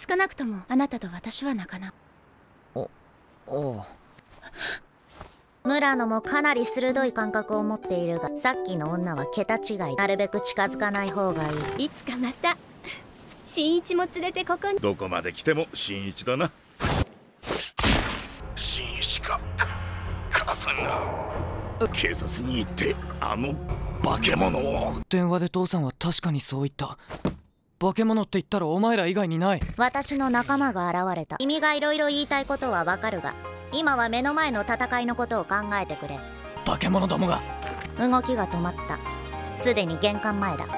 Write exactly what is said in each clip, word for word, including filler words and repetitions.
少なくともあなたと私は仲直り。 おおう。 村野もかなり鋭い感覚を持っているが、さっきの女は桁違い。なるべく近づかない方がいい。 いつかまた新一も連れてここに。 どこまで来ても新一だな。新一か。母さんが警察に行ってあの化け物を。 電話で父さんは確かにそう言った。化け物って言ったらお前ら以外にない。 私の仲間が現れた。君がいろいろ言いたいことはわかるが、今は目の前の戦いのことを考えてくれ。 化け物どもが。 動きが止まった。すでに玄関前だ。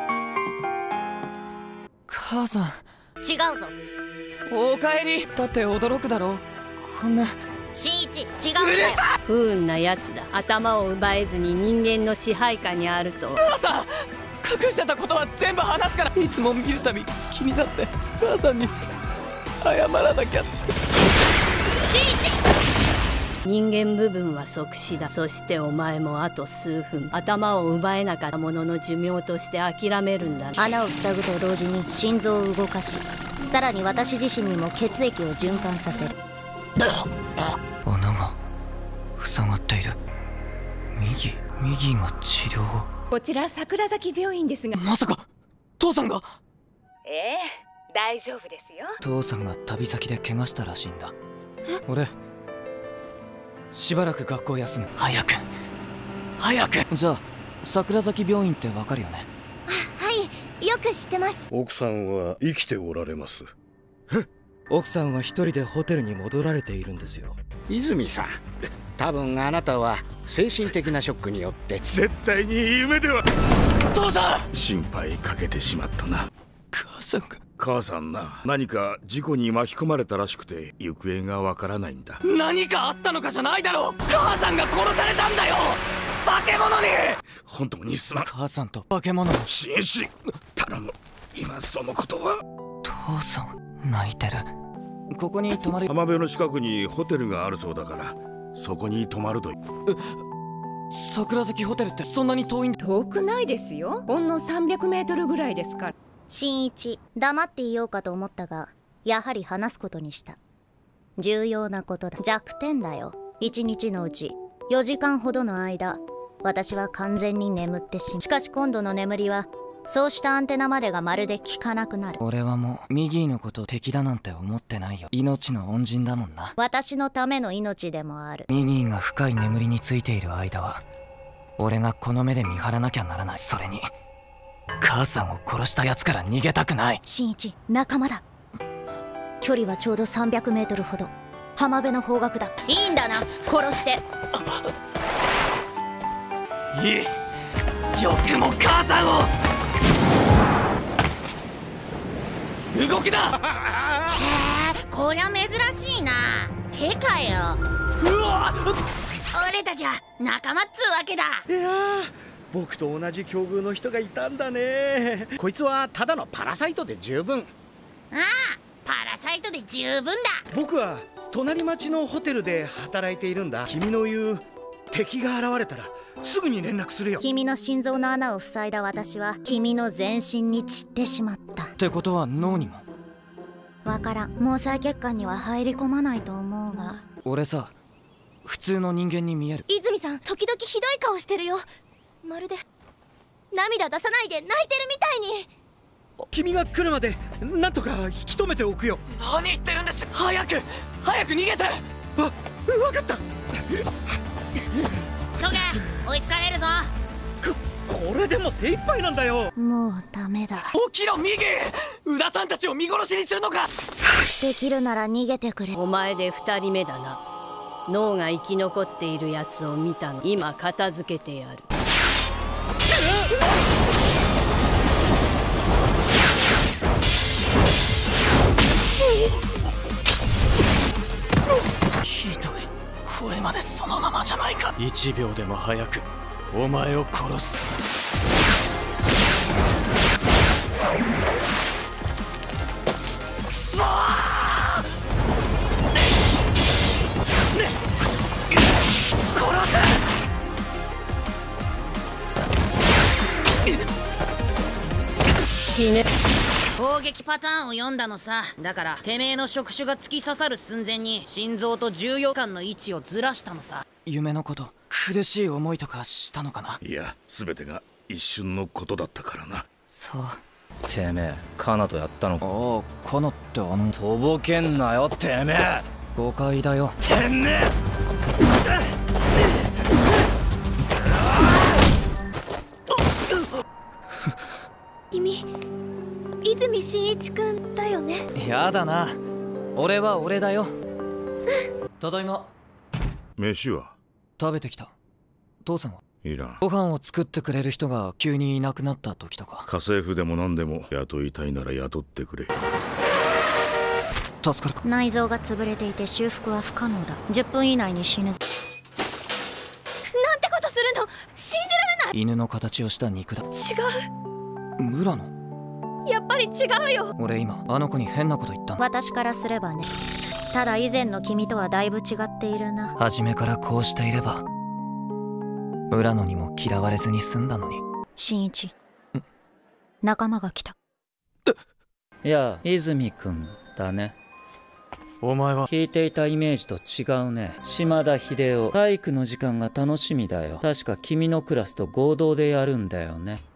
母さん。 違うぞ。 おかえり。だって驚くだろこんな。 新一、違うんだよ。 不運なやつだ。頭を奪えずに人間の支配下にあるとは。 母さん、隠してたことは全部話すから。いつも見るたび気になって母さんに謝らなきゃって。 新一、 人間部分は即死だ。そしてお前もあと数分、頭を奪えなかった者の寿命として諦めるんだ。 穴を塞ぐと同時に心臓を動かし、さらに私自身にも血液を循環させる。 穴が塞がっている。右右が治療を。 こちら桜崎病院ですが。 まさか父さんが。 ええ、大丈夫ですよ。 父さんが旅先で怪我したらしいんだ。俺しばらく学校休む。早く早く。じゃあ桜崎病院ってわかるよね。 はい、よく知ってます。 奥さんは生きておられます。 奥さんは一人でホテルに戻られているんですよ。 泉さん、多分あなたは精神的なショックによって。 絶対に夢では。 父さん、 心配かけてしまったな。 母さんが。 母さんな、何か事故に巻き込まれたらしくて行方がわからないんだ。 何かあったのかじゃないだろう。母さんが殺されたんだよ、化け物に。 本当にすまん。 母さんと化け物の。 新一、頼む。今そのことは。 父さん泣いてる。ここに泊まる。 浜辺の近くにホテルがあるそうだから、そこに泊まると。 桜崎ホテルってそんなに遠いんだ。 遠くないですよ。ほんのさんびゃくメートルぐらいですから。 新一、黙っていようかと思ったが、やはり話すことにした。重要なことだ。弱点だよ。一日のうちよじかんほどの間、私は完全に眠ってしまう。しかし今度の眠りはそうしたアンテナまでがまるで効かなくなる。 俺はもうミギーのこと敵だなんて思ってないよ。命の恩人だもんな。 私のための命でもある。 ミギーが深い眠りについている間は俺がこの目で見張らなきゃならない。それに母さんを殺したやつから逃げたくない。 新一、仲間だ。距離はちょうどさんびゃくメートルほど。浜辺の方角だ。いいんだな、殺して。 いい、よくも母さんを。動きだ。 へえ、こりゃ珍しいな。てかよ、 うわっ、 俺たちは仲間っつうわけだ。 いやー、僕と同じ境遇の人がいたんだね。こいつはただのパラサイトで十分。 ああ、パラサイトで十分だ。 僕は隣町のホテルで働いているんだ。君の言う敵が現れたらすぐに連絡するよ。 君の心臓の穴を塞いだ私は君の全身に散ってしまった。 ってことは脳にも。 わからん、毛細血管には入り込まないと思うが。 俺さ、普通の人間に見える。 泉さん、時々ひどい顔してるよ。まるで涙出さないで泣いてるみたいに。 君が来るまでなんとか引き止めておくよ。 何言ってるんです。早く早く逃げて。 わ、分かった。 トゲ、追いつかれるぞ。 こ、これでも精一杯なんだよ。 もうダメだ。 起きろミギー。宇田さんたちを見殺しにするのか。 できるなら逃げてくれ。 お前で二人目だな。脳が生き残っているやつを見たの。今片付けてやる。 ひどい、声までそのままじゃないか。いちびょうでも早くお前を殺す。くそー、殺せ。死ね。 大攻撃パターンを読んだのさ。だからてめえの触手が突き刺さる寸前に心臓と重要感の位置をずらしたのさ。 夢のこと、苦しい思いとかしたのかな。 いや、全てが一瞬のことだったからな。 そう。 てめえカナとやったのか。 ああ、カナってあの。 とぼけんなよてめえ。 誤解だよてめえ。 君、泉真一くんだよね。 やだな、俺は俺だよ。ただいま。 飯は食べてきた。父さんはいらん。 ご飯を作ってくれる人が急にいなくなった時とか。 家政婦でも何でも雇いたいなら雇ってくれ。 助かるか。 内臓が潰れていて修復は不可能だ。じゅっぷん以内に死ぬぞ。 なんてことするの、信じられない。 犬の形をした肉だ。 違う。村野、 う、やっぱり違うよ。 俺今あの子に変なこと言ったの。 私からすればね。ただ以前の君とはだいぶ違っているな。 初めからこうしていれば村野にも嫌われずに済んだのに。 新一、仲間が来た。 いや、泉くんだね。 お前は。 聞いていたイメージと違うね。島田秀夫、体育の時間が楽しみだよ。確か君のクラスと合同でやるんだよね。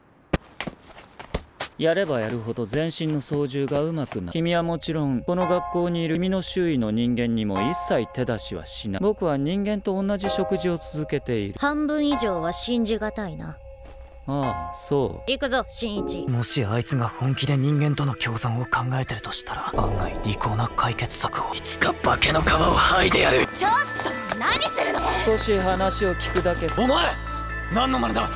やればやるほど全身の操縦が上手くなる。君はもちろんこの学校にいる君の周囲の人間にも一切手出しはしない。僕は人間と同じ食事を続けている。 半分以上は信じがたいな。 ああ、そう。 行くぞ新一。 もしあいつが本気で人間との共存を考えてるとしたら、案外利口な解決策を。いつか化けの皮を剥いでやる。 ちょっと何するの。 少し話を聞くだけ。 お前何の真似だ。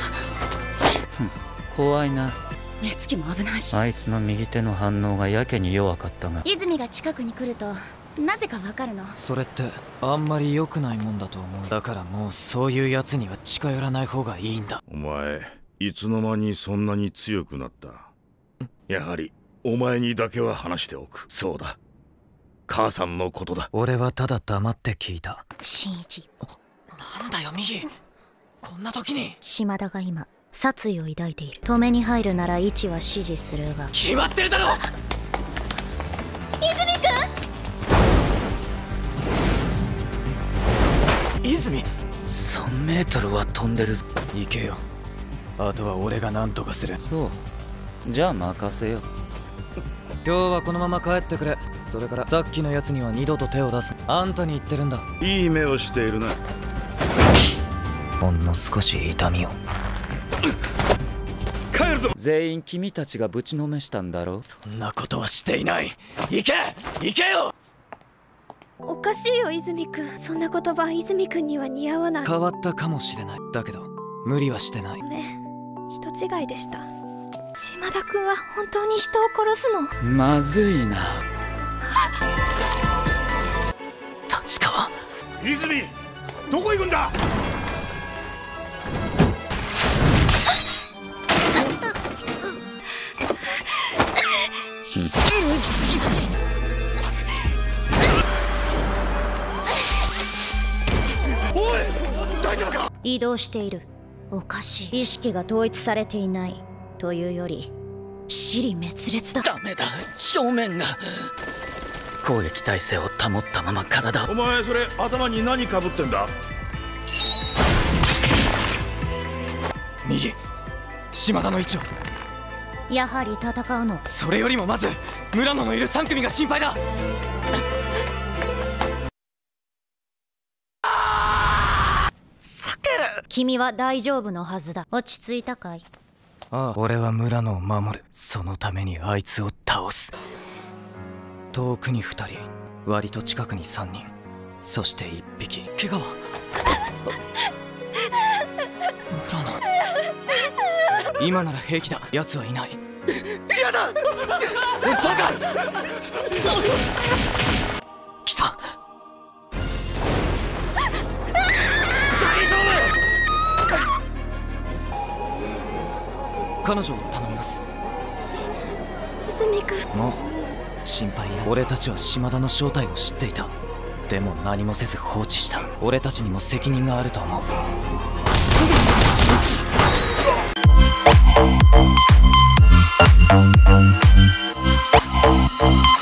怖いな。 目つきも危ないし。 あいつの右手の反応がやけに弱かったが。 泉が近くに来るとなぜかわかるの。 それってあんまり良くないもんだと思う。だからもうそういうやつには近寄らない方がいいんだ。 お前いつの間にそんなに強くなった。やはりお前にだけは話しておく。そうだ、母さんのことだ。 俺はただ黙って聞いた。 新一、 なんだよ右、こんな時に。 島田が今殺意を抱いている。止めに入るなら位置は指示するが。 決まってるだろ。 泉くん。 泉、 さんメートルは飛んでる。 行けよ、あとは俺が何とかする。 そう、じゃあ任せよ。 今日はこのまま帰ってくれ。それからさっきのやつには二度と手を出す。あんたに言ってるんだ。 いい目をしているな。 ほんの少し痛みを。 帰るぞ。 全員君たちがぶちのめしたんだろ。 そんなことはしていない。行け行けよ。 おかしいよ泉くん。そんな言葉泉くんには似合わない。 変わったかもしれない。だけど無理はしてない。 ごめん、人違いでした。島田くんは本当に人を殺すの。 まずいな。 立川。 泉、どこ行くんだ。おい、大丈夫か。 移動している。おかしい。意識が統一されていないというより支離滅裂だ。 ダメだ、表面が。攻撃体勢を保ったまま体を。 お前それ頭に何かぶってんだ。 右、島田の位置を。 やはり戦うの。 それよりもまず村野のいるさん組が心配だ。避ける。 君は大丈夫のはずだ。落ち着いたかい。 ああ、俺は村野を守る。そのためにあいつを倒す。遠くにふたり、割と近くにさんにん、そしていっぴき。怪我は村野。今なら平気だ。奴はいない。 やだ。 バカ。来た。 大丈夫。彼女を頼みます。 泉くん。 もう心配いら。俺たちは島田の正体を知っていた。でも何もせず放置した。俺たちにも責任があると思う。 うう。